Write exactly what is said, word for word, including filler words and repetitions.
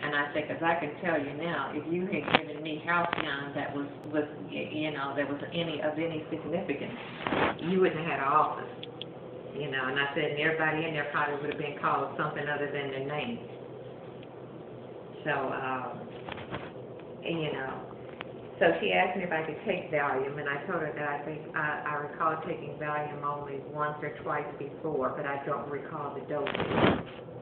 And I said, because I can tell you now, if you had given me Halcyon that was, was, you know, that was any, of any significance, you wouldn't have had an office. You know, and I said, and everybody in there probably would have been called something other than their name. So, um, and, you know, so she asked me if I could take Valium, and I told her that I think, I, I recall taking Valium only once or twice before, but I don't recall the dosage.